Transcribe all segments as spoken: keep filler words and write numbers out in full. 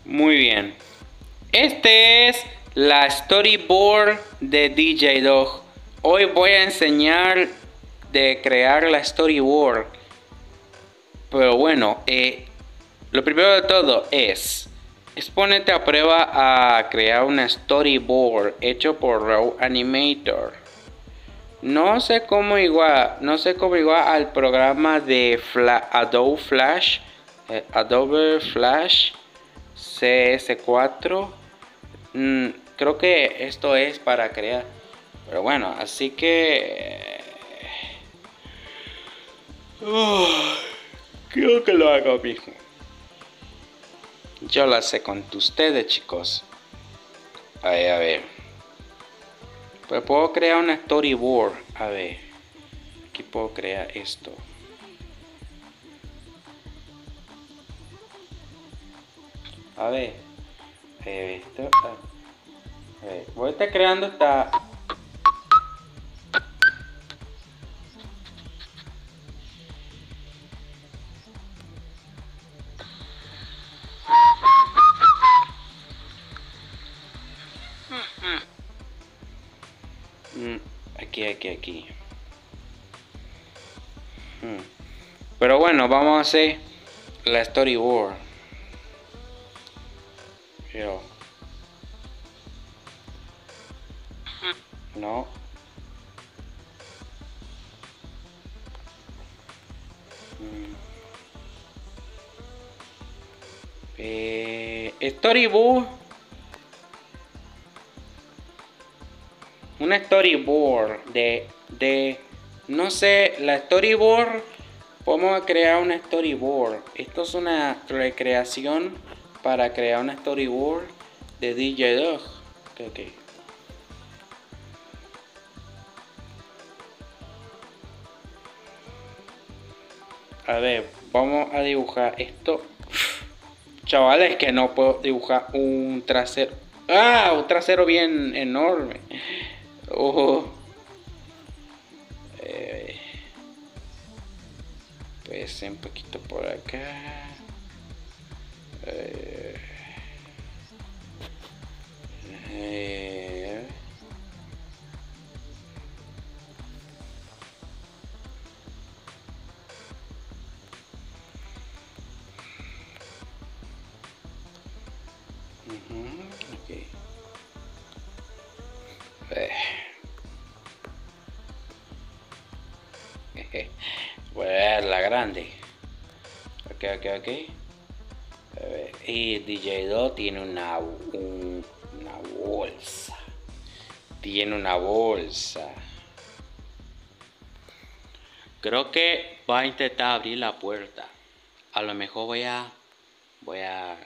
Muy bien. Este es la storyboard de D J Dog. Hoy voy a enseñar de crear la storyboard. Pero bueno, eh, lo primero de todo es, es ponerte a prueba a crear una storyboard hecho por Raw Animator. No sé cómo igual, no sé cómo igual al programa de Fla Adobe Flash, eh, Adobe Flash C S cuatro. Mm, creo que esto es para crear. Pero bueno, así que uh, creo que lo hago mismo. Yo la sé con ustedes, chicos. A ver, a ver. Pues puedo crear una storyboard. A ver. Aquí puedo crear esto. A ver. Eh, esto, a ver. Voy a estar creando esta. Mm, aquí, aquí, aquí. Mm. Pero bueno, vamos a hacer la storyboard. Yo. No. Mm. Eh, storyboard. Una storyboard de, de, no sé, la storyboard, podemos crear una storyboard. Esto es una recreación para crear una storyboard de D J Dog. Okay, okay. A ver, vamos a dibujar esto. Chavales, que no puedo dibujar un trasero. ¡Ah! Un trasero bien enorme. Oh. Eh, pues un poquito por acá. Eh, eh, uh-huh, okay. Eh. Voy a ver la grande. Ok, ok, ok. Eh, y D J Do tiene una, un, una bolsa. Tiene una bolsa. Creo que va a intentar abrir la puerta. A lo mejor voy a voy a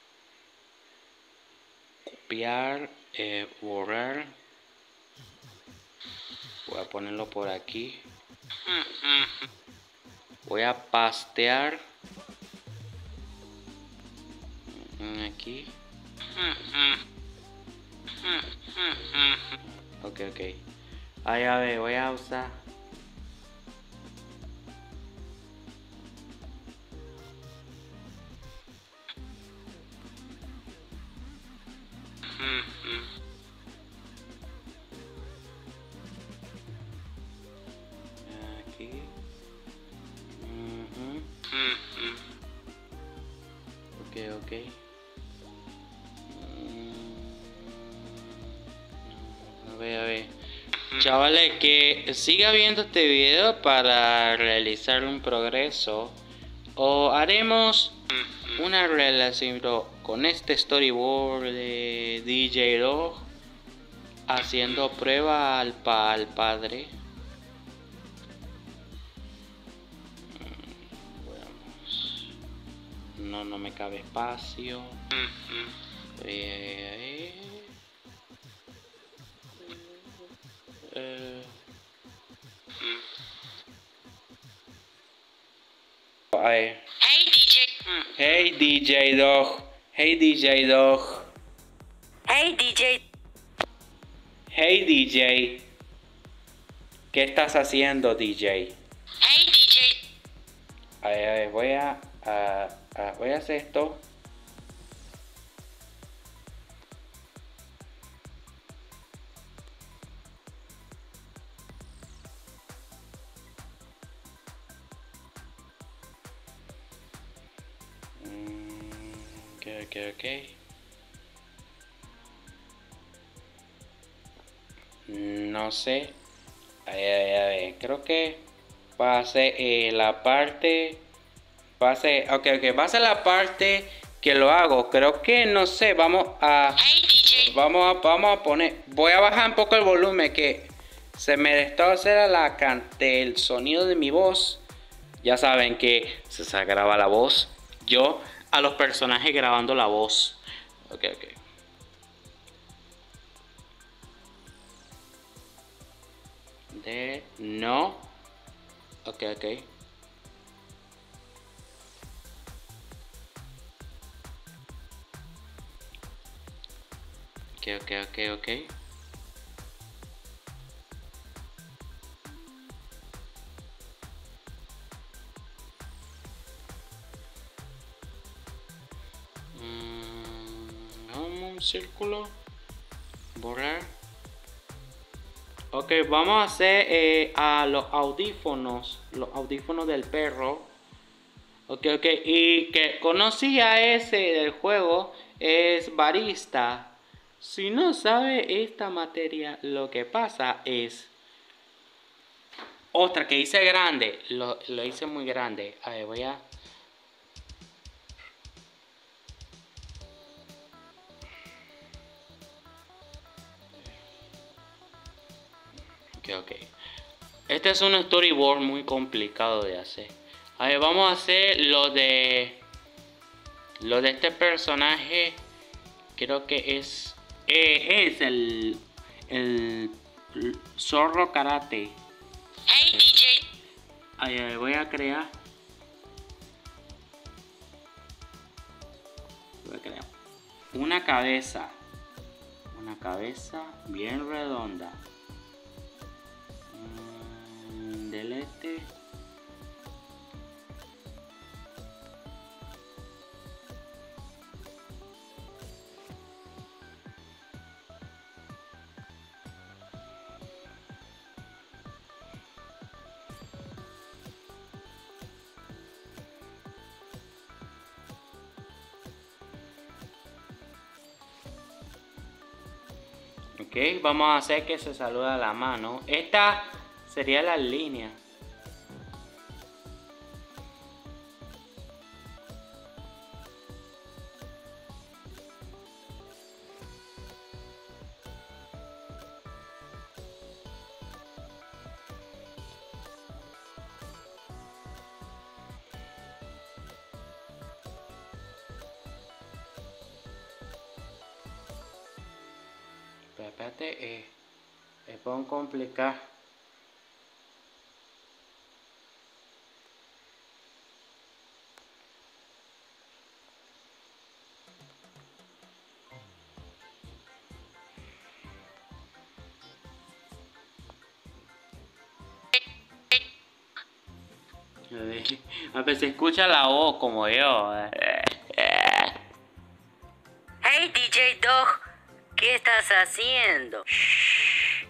copiar, eh, borrar. Voy a ponerlo por aquí. Voy a pastear aquí. Ok, ok. Ahí a ver, voy a usar. Aquí. Uh-huh. Ok, ok. A ver, a ver. Chavales, que siga viendo este video para realizar un progreso. O haremos una relación con este storyboard de D J Dog haciendo prueba al, pa al padre. No, no me cabe espacio. Eh, eh, eh. Hey D J. Hey D J Dog. Hey D J Dog. Hey D J. Hey D J. ¿Qué estás haciendo, D J? Hey D J. A ver, a ver, voy a, a, a voy a hacer esto. ok, ok. No sé. A ver, a ver, creo que va a ser eh, la parte. Va a ser. Ok, ok. Va a ser la parte que lo hago. Creo que no sé. Vamos a. Hey D J. Vamos a, vamos a poner. Voy a bajar un poco el volumen que se me distorsiona la cante, el sonido de mi voz. Ya saben que se graba la voz. Yo a los personajes grabando la voz. Ok, ok. De no. Ok, ok. Ok, ok, ok, ok. Mm, un círculo. Borrar. Ok, vamos a hacer eh, a los audífonos. Los audífonos del perro. Ok, ok. Y que conocía ese del juego es barista. Si no sabe esta materia, lo que pasa es otra que hice grande. Lo, lo hice muy grande. A ver, voy a. Ok, ok. Este es un storyboard muy complicado de hacer. A ver, vamos a hacer lo de. Lo de este personaje. Creo que es. Eh, es el. El. Zorro Karate. Hey D J. Ahí, ahí voy a crear. Voy a crear una cabeza. Una cabeza bien redonda. Mm, delete. Ok, vamos a hacer que se saluda la mano. Esta sería la línea. Pero espérate, eh, es puedo complicar. A ver, se escucha la voz como yo. Hey D J Dog. ¿Qué estás haciendo? Shh.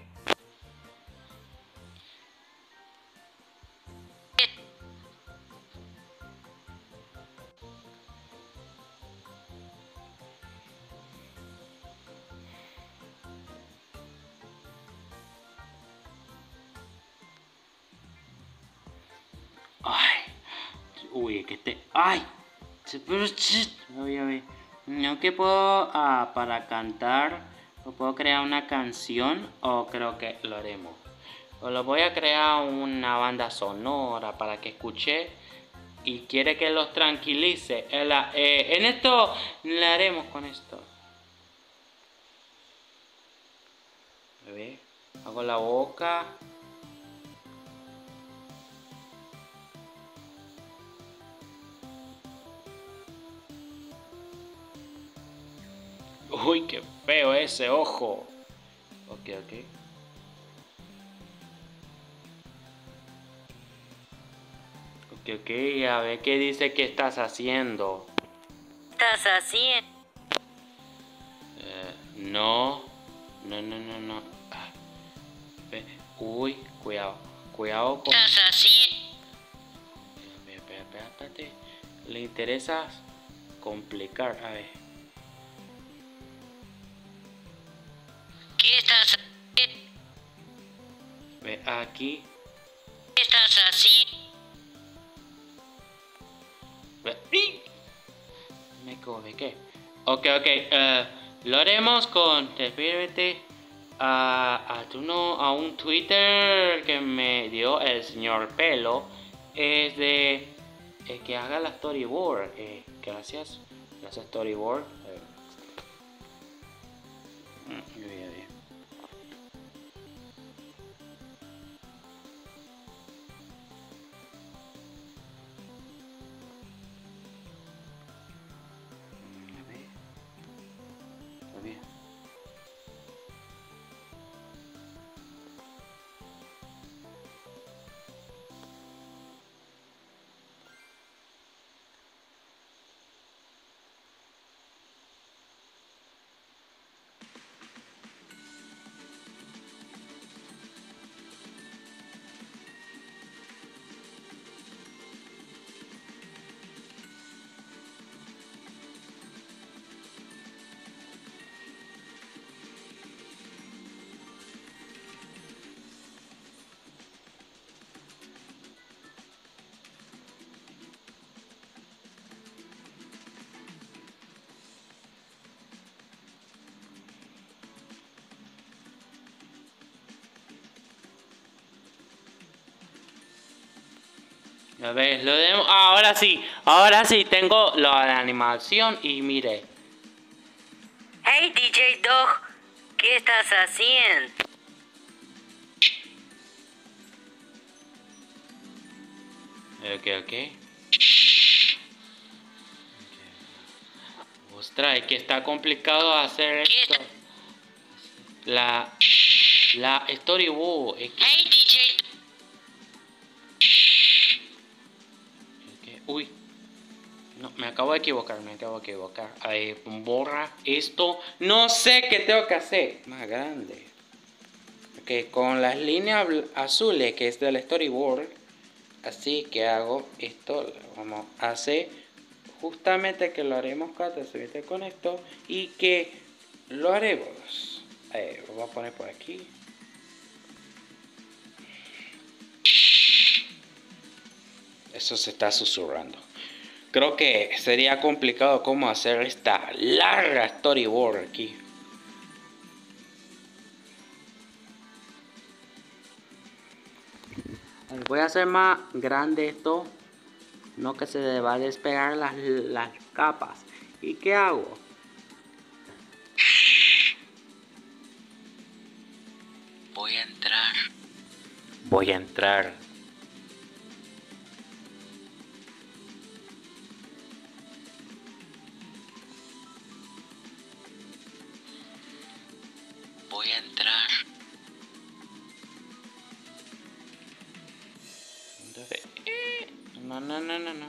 Ay, uy, es que este. Ay, pero a ver, a ver. No que puedo ah, para cantar o puedo crear una canción o creo que lo haremos. O lo voy a crear una banda sonora para que escuche y quiere que los tranquilice. En, la, eh, en esto le haremos con esto. A ver, hago la boca. Uy, qué feo ese ojo. Ok, ok. Ok, ok, a ver qué dice que estás haciendo. ¿Estás haciendo? Eh, no, no, no, no, no. Ah, ve- uy, cuidado, cuidado con. ¿Estás haciendo? Espera, espera, espera, espérate. Le interesa complicar. A ver. Ve aquí. ¿Qué estás así? Ve. ¡Y! Me equivoqué. Ok, ok. Uh, lo haremos con. Espérate. A, a, uno, a un Twitter que me dio el señor Pelo. Es de. Eh, que haga la storyboard. Eh, gracias. Gracias, storyboard. Eh. Mm, bien, bien. A ver. Está bien. A ver, lo de... ahora sí, ahora sí tengo la de animación y mire. Hey D J Dog, ¿qué estás haciendo? Ok, ok. Ostras, es que está complicado hacer esto. La... La storyboard. Es que... Hey D J. es que... Uy. No, me acabo de equivocar, me acabo de equivocar. Ahí, borra esto. No sé qué tengo que hacer. Más grande. Ok, con las líneas azules, que es del storyboard. Así que hago esto. Vamos a hacer justamente que lo haremos con esto. Y que lo haremos. Ahí, lo voy a poner por aquí. Eso se está susurrando. Creo que sería complicado cómo hacer esta larga storyboard aquí. Voy a hacer más grande esto. No que se le va a despegar las, las capas. ¿Y qué hago? Voy a entrar. Voy a entrar. Voy a entrar. No, no, no, no, no.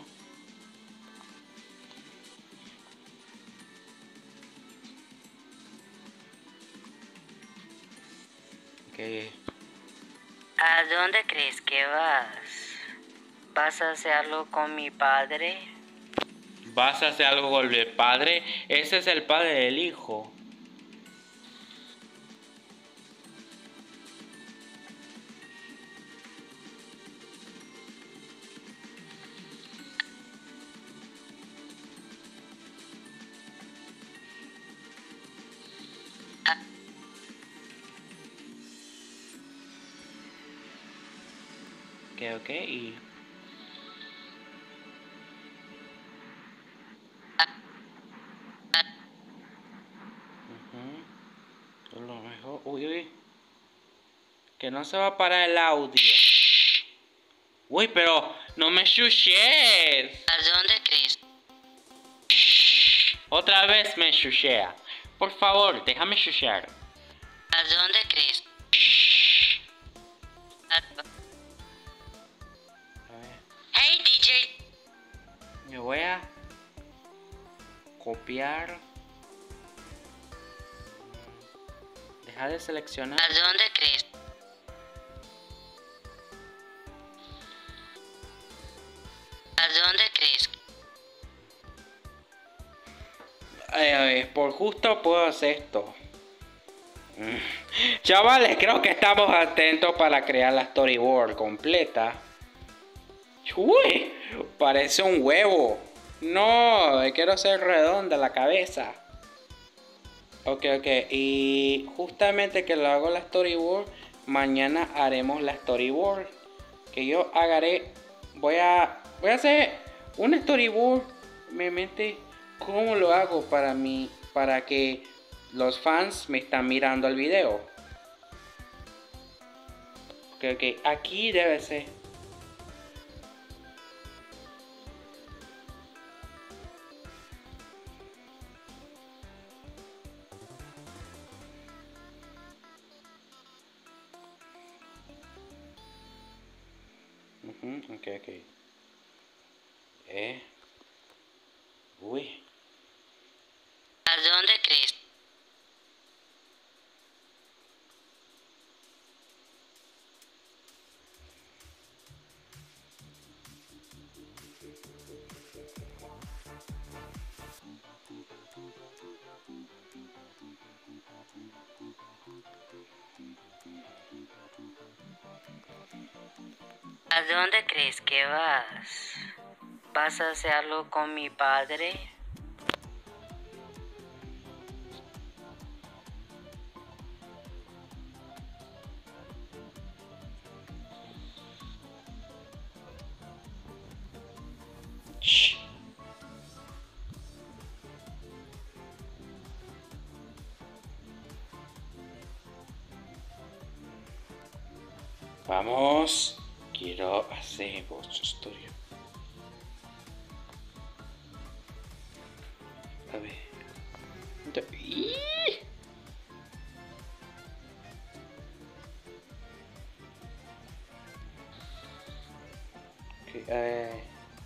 Okay. ¿A dónde crees que vas? ¿Vas a hacer algo con mi padre? ¿Vas a hacer algo con el padre? Ese es el padre del hijo. Ok, ok, y... Uh-huh. Lo mejor... Uy, uy. Que no se va a parar el audio. Uy, pero no me chuches. ¿A dónde crees? Otra vez me chuchea. Por favor, déjame chuchear. ¿A dónde crees? A ver, Hey D J. me voy a copiar. Deja de seleccionar. ¿A dónde crees? ¿A dónde crees? Ay, a ver, por justo puedo hacer esto. Mm. Chavales, creo que estamos atentos para crear la storyboard completa. Uy, parece un huevo. No, quiero hacer redonda la cabeza. Ok, ok. Y justamente que lo hago la storyboard, mañana haremos la storyboard. Que yo agarré, voy a, voy a hacer una storyboard. Me mente cómo lo hago para mí, para que los fans me están mirando el video. Ok, ok. Aquí debe ser. Uh-huh, ok, ok. Eh. Uy. ¿A dónde crees? ¿A dónde crees que vas? ¿Vas a hacerlo con mi padre? Shh. Vamos. Quiero hacer vuestra historia. A ver. ¡Ih! Okay, eh.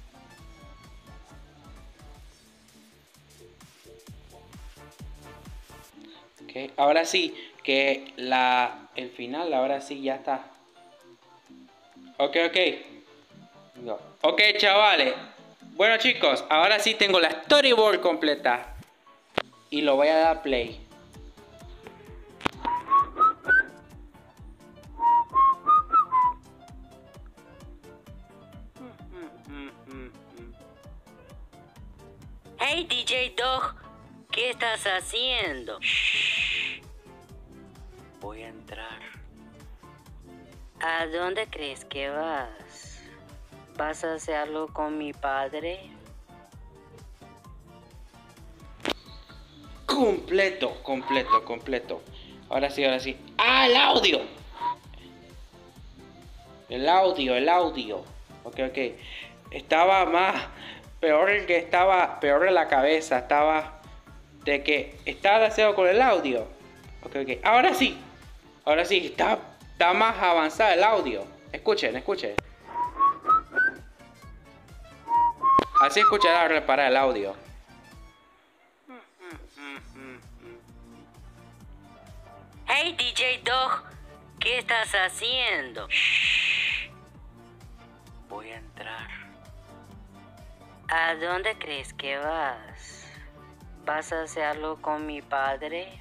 Okay, ahora sí, que la, el final, ahora sí ya está. Ok, ok. No. Ok, chavales. Bueno, chicos, ahora sí tengo la storyboard completa. Y lo voy a dar play. Hey D J Dog, ¿qué estás haciendo? Shh. Voy a entrar. ¿A dónde crees que vas? ¿Vas a hacerlo con mi padre? Completo, completo, completo. Ahora sí, ahora sí. ¡Ah, el audio! El audio, el audio. Ok, ok. Estaba más... Peor el que estaba... Peor en la cabeza. Estaba... De que... Estaba deseado con el audio. Ok, ok. Ahora sí. Ahora sí. Está, está más avanzado el audio. Escuchen, escuchen. Así escuchará reparar el audio. Hey D J Dog, ¿qué estás haciendo? Shh. Voy a entrar. ¿A dónde crees que vas? ¿Vas a hacerlo con mi padre?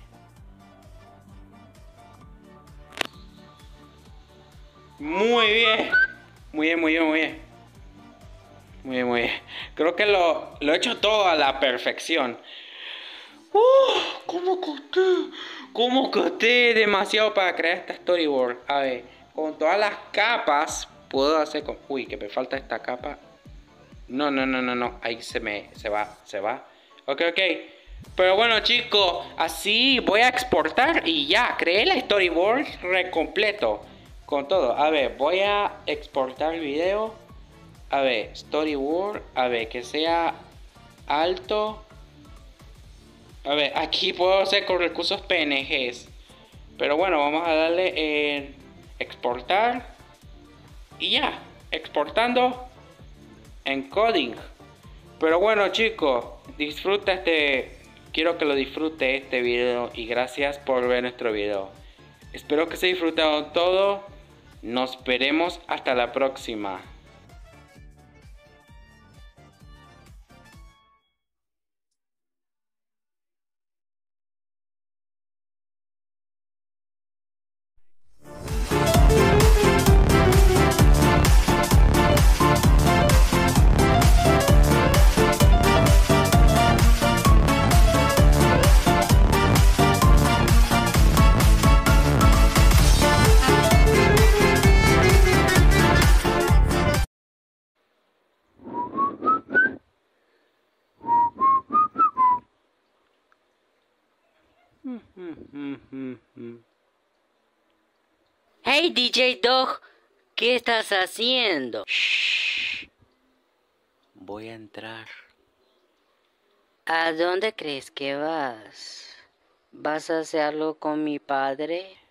Muy bien. Muy bien, muy bien, muy bien. Muy bien, muy bien. Creo que lo, lo he hecho todo a la perfección. Uh, ¿Cómo costé? ¿Cómo costé demasiado para crear esta storyboard? A ver, con todas las capas puedo hacer con... Uy, que me falta esta capa. No, no, no, no, no. Ahí se me... Se va, se va. Ok, ok. Pero bueno, chicos, así voy a exportar y ya. Creé la storyboard re completo. Con todo. A ver, voy a exportar el video. A ver, storyboard. A ver, que sea alto. A ver, aquí puedo hacer con recursos P N Gs. Pero bueno, vamos a darle en exportar. Y ya, exportando encoding. Pero bueno, chicos, disfruta este... Quiero que lo disfrute este video y gracias por ver nuestro video. Espero que se disfrutaron todo. Nos veremos hasta la próxima. Hey D J Dog, ¿qué estás haciendo? Shh. Voy a entrar. ¿A dónde crees que vas? ¿Vas a hacerlo con mi padre?